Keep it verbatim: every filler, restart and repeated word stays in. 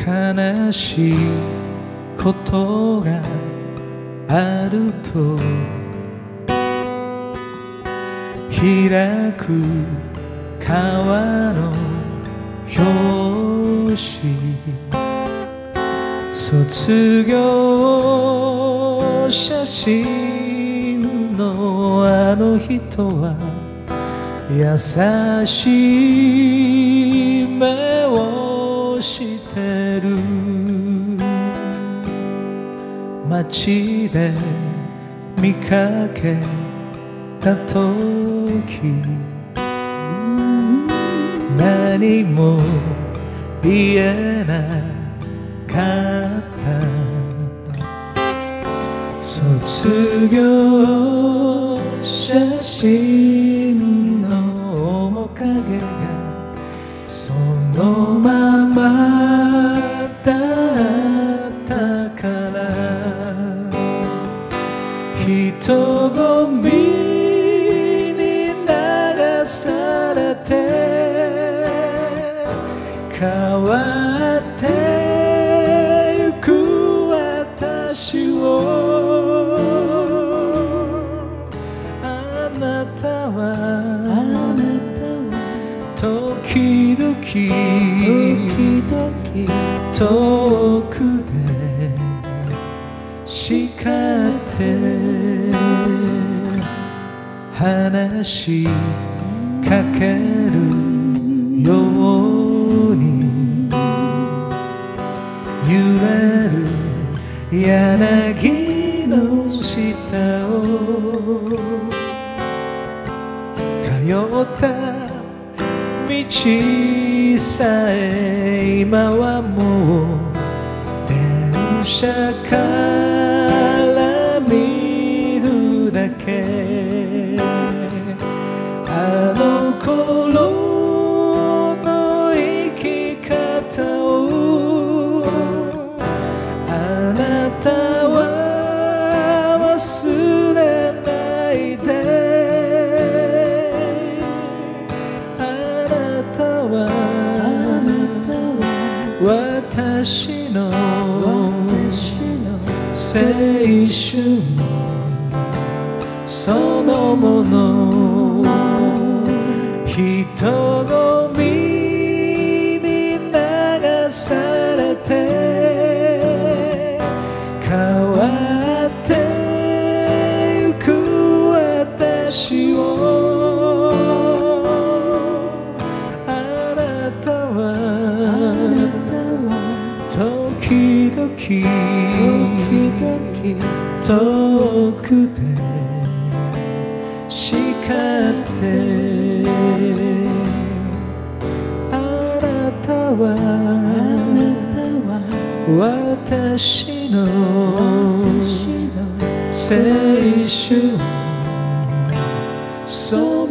悲しいことがあると開く川の表紙卒業写真のあの人は優しい目をしてる街で見かけた時何も言えなかった卒業写真の面影がそのままだったから人混みに流されて変わってゆく私をあなたは時々遠くで叱って話しかけるように揺れる柳の下を通った道さえ今はもう電車から見るだけあの頃の生き方をあなたは忘れないであなたは私の青春そのもの人混みに流されて変わってゆく私をあなたは時々遠くで叱ってあなたは私の青春そ